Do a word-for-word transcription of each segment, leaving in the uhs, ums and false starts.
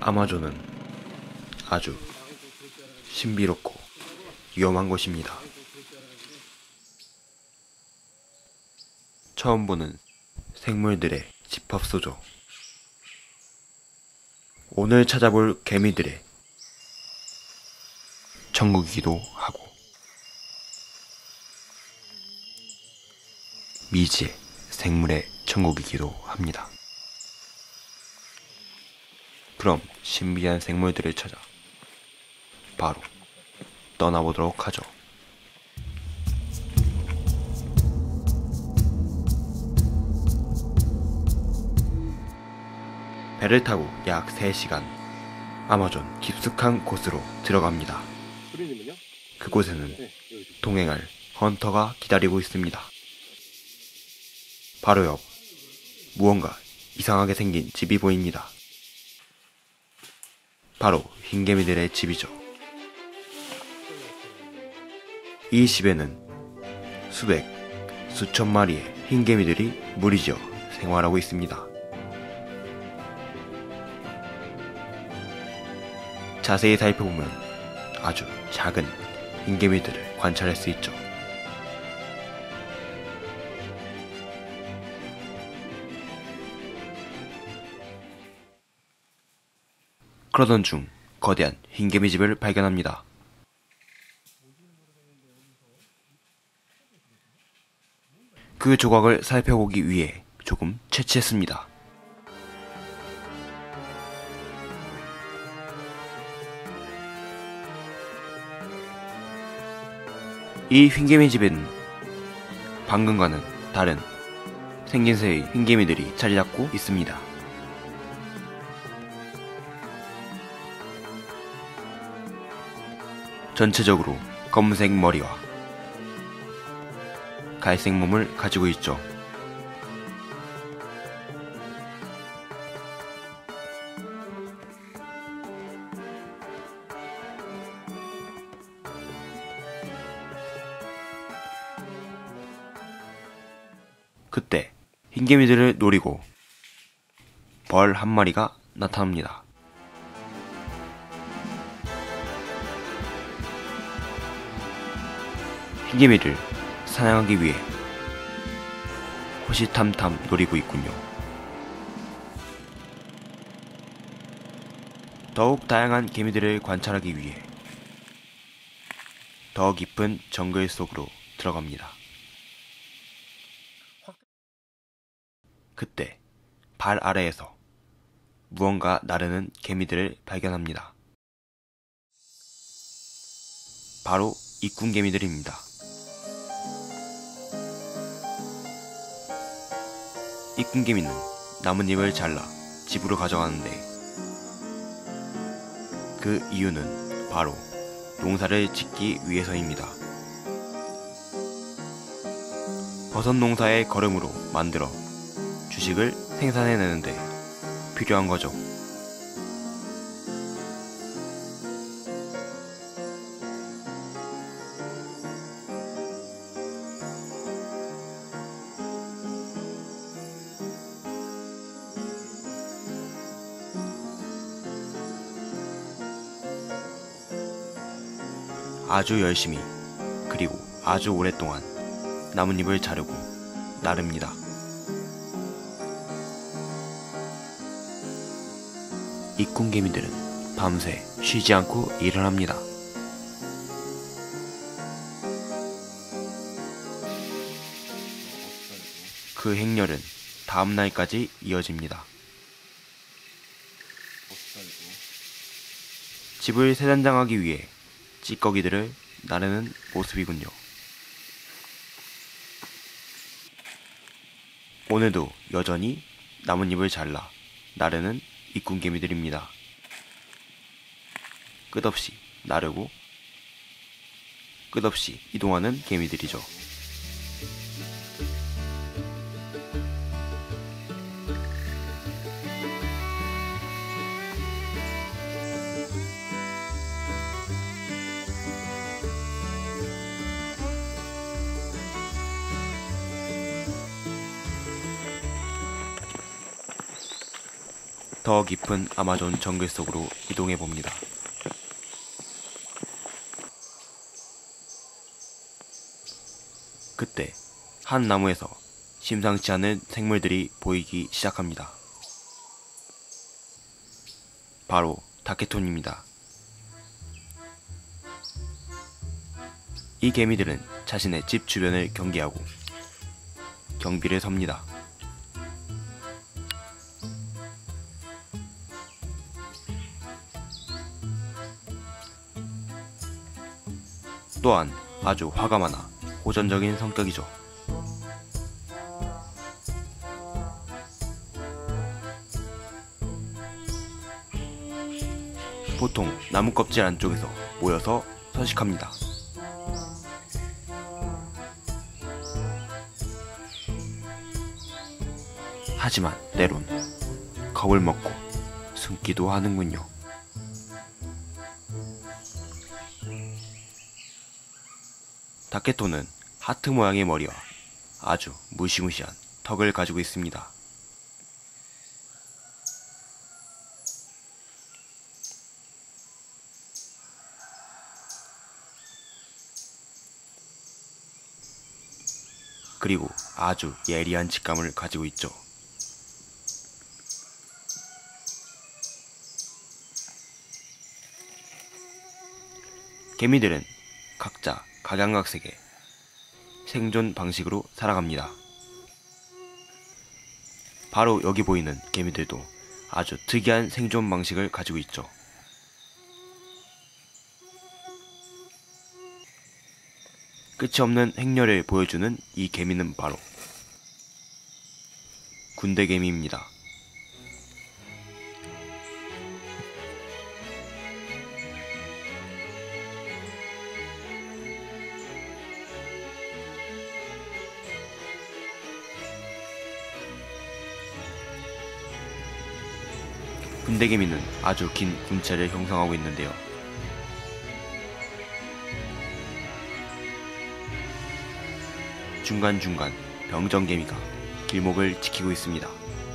아마존은 아주 신비롭고 위험한 곳입니다. 처음 보는 생물들의 집합소죠. 오늘 찾아볼 개미들의 천국이기도 하고 미지의 생물의 천국이기도 합니다. 그럼 신비한 생물들을 찾아 바로 떠나보도록 하죠. 배를 타고 약 세 시간 아마존 깊숙한 곳으로 들어갑니다. 그곳에는 동행할 헌터가 기다리고 있습니다. 바로 옆 무언가 이상하게 생긴 집이 보입니다. 바로 흰개미들의 집이죠. 이 집에는 수백, 수천 마리의 흰개미들이 무리지어 생활하고 있습니다. 자세히 살펴보면 아주 작은 흰개미들을 관찰할 수 있죠. 그러던 중 거대한 흰개미 집을 발견합니다. 그 조각을 살펴보기 위해 조금 채취했습니다. 이 흰개미 집에는 방금과는 다른 생긴새의 흰개미들이 자리 잡고 있습니다. 전체적으로 검은색 머리와 갈색 몸을 가지고 있죠. 그때 흰개미들을 노리고 벌 한 마리가 나타납니다. 흰개미를 사냥하기 위해 호시탐탐 노리고 있군요. 더욱 다양한 개미들을 관찰하기 위해 더 깊은 정글 속으로 들어갑니다. 그때 발 아래에서 무언가 나르는 개미들을 발견합니다. 바로 이꾼개미들입니다. 이꾼개미는 나뭇잎을 잘라 집으로 가져가는데 그 이유는 바로 농사를 짓기 위해서입니다. 버섯 농사의 거름으로 만들어 주식을 생산해내는데 필요한 거죠. 아주 열심히 그리고 아주 오랫동안 나뭇잎을 자르고 나릅니다. 이꾼개미들은 밤새 쉬지 않고 일을 합니다. 그 행렬은 다음날까지 이어집니다. 집을 새단장하기 위해 찌꺼기들을 나르는 모습이군요. 오늘도 여전히 나뭇잎을 잘라 나르는 이꾼개미들입니다. 끝없이 나르고 끝없이 이동하는 개미들이죠. 더 깊은 아마존 정글 속으로 이동해 봅니다. 그때 한 나무에서 심상치 않은 생물들이 보이기 시작합니다. 바로 다케톤입니다. 이 개미들은 자신의 집 주변을 경계하고 경비를 섭니다. 또한 아주 화가 많아 호전적인 성격이죠. 보통 나무 껍질 안쪽에서 모여서 서식합니다. 하지만 때론 겁을 먹고 숨기도 하는군요. 다케토는 하트 모양의 머리와 아주 무시무시한 턱을 가지고 있습니다. 그리고 아주 예리한 직감을 가지고 있죠. 개미들은 각자 각양각색의 생존 방식으로 살아갑니다. 바로 여기 보이는 개미들도 아주 특이한 생존 방식을 가지고 있죠. 끝이 없는 행렬을 보여주는 이 개미는 바로 군대개미입니다. 군대개미는 아주 긴 군체를 형성하고 있는데요. 중간중간 병정개미가 길목을 지키고 있습니다.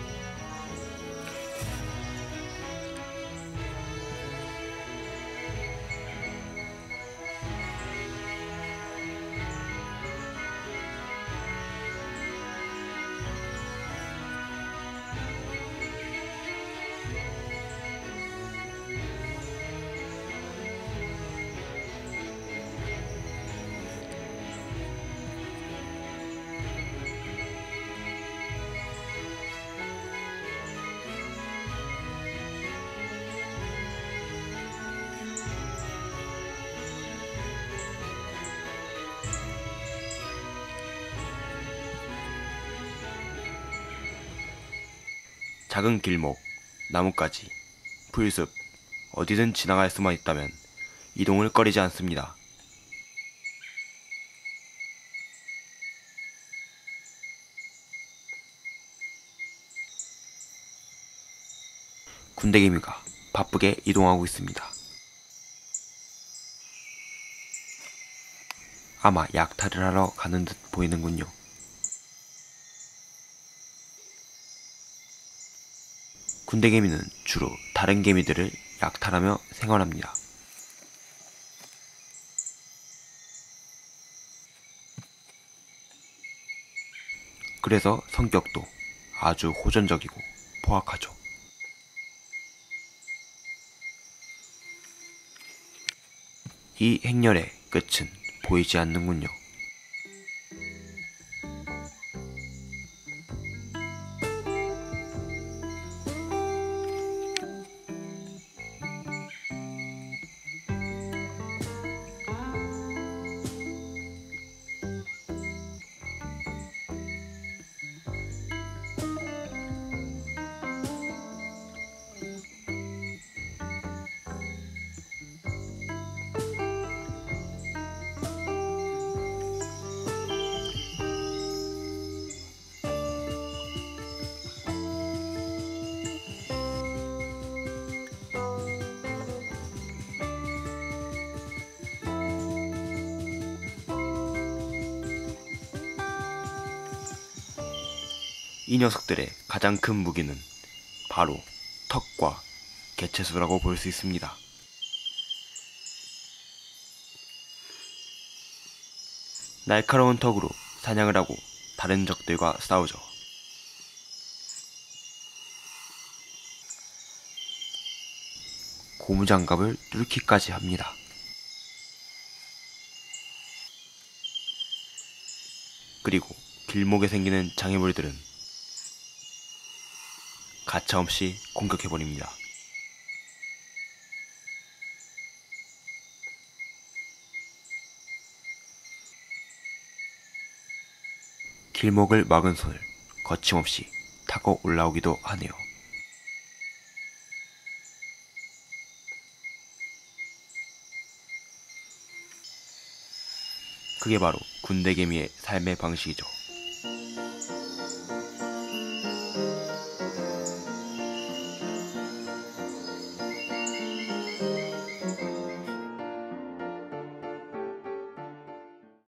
작은 길목, 나뭇가지, 풀숲, 어디든 지나갈 수만 있다면 이동을 꺼리지 않습니다. 군대개미가 바쁘게 이동하고 있습니다. 아마 약탈을 하러 가는 듯 보이는군요. 군대개미는 주로 다른 개미들을 약탈하며 생활합니다. 그래서 성격도 아주 호전적이고 포악하죠. 이 행렬의 끝은 보이지 않는군요. 이 녀석들의 가장 큰 무기는 바로 턱과 개체수라고 볼 수 있습니다. 날카로운 턱으로 사냥을 하고 다른 적들과 싸우죠. 고무장갑을 뚫기까지 합니다. 그리고 길목에 생기는 장애물들은 가차없이 공격해버립니다. 길목을 막은 손을 거침없이 타고 올라오기도 하네요. 그게 바로 군대개미의 삶의 방식이죠.